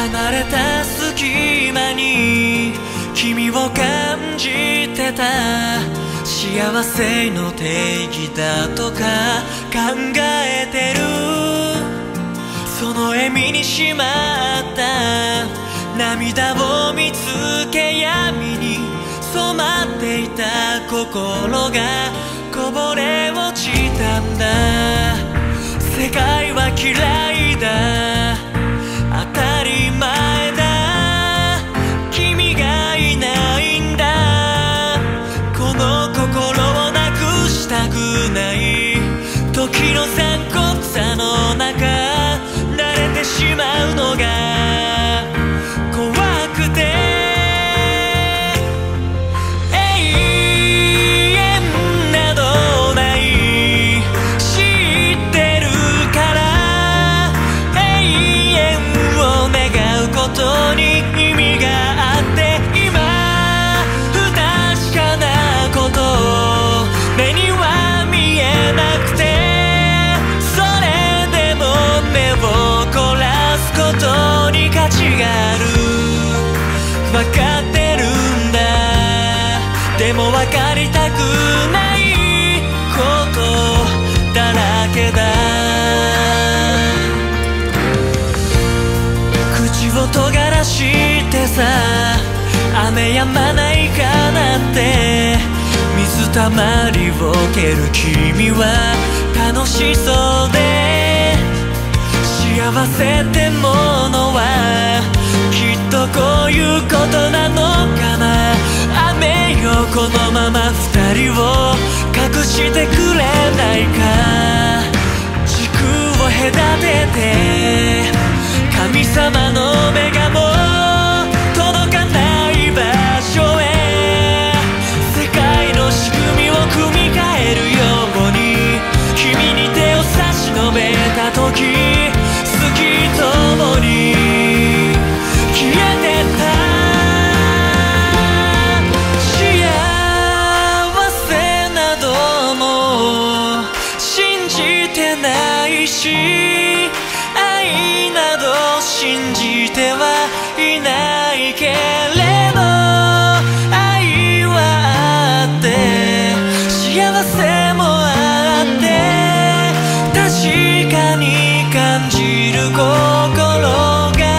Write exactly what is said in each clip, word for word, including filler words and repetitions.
離れた隙間に君を感じてた。幸せの定義だとか考えてる。その笑みにしまった涙を見つけ、闇に染まっていた心がこぼれ落ちたんだ。世界は嫌いだ、当たり前だ、君がいないんだ。この心をなくしたくない。時の残酷さの中慣れてしまうのが怖くて、永遠などない知ってるから、永遠を願うことに意味があって、今不確かなこと目には見えなくて、それでも目を凝らすことに価値がある。分かってるんだ、でも分かりたくないことだらけだ。口を尖らしてさ、雨止まないかなって水たまりを蹴る君は楽しそうで、幸せってものはきっとこういうことなのかな。雨よこのまま二人を隠してくれないか。時空を隔てて神様の目がもう届かない場所へ、世界の仕組みを組み替えるように君に手を差し伸べた時、好きともに消えてた。幸せなども信じてないし、愛など信じてはいないけれど、愛はあって幸せもあって、確かに感じる心があるんだ。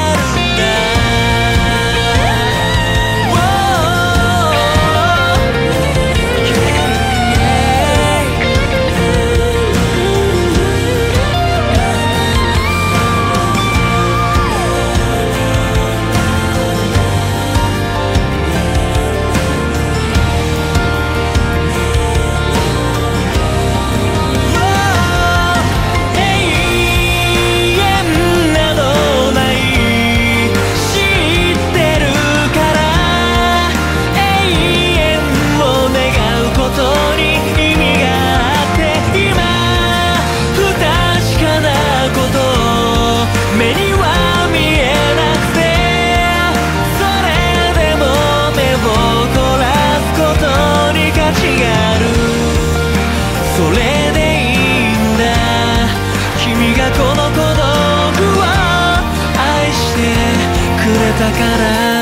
それでいいんだ、君がこの孤独を愛してくれたから。